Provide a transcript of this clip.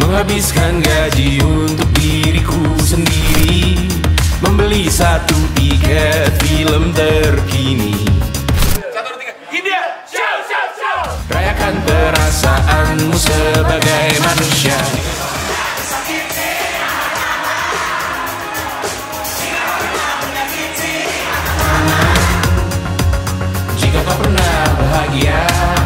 Menghabiskan gaji untuk diriku sendiri, membeli satu tiket film terkini. Satu, dua, tiga, India, show, show, show. Rayakan perasaanmu sebagai manusia. Jika kau pernah bahagia,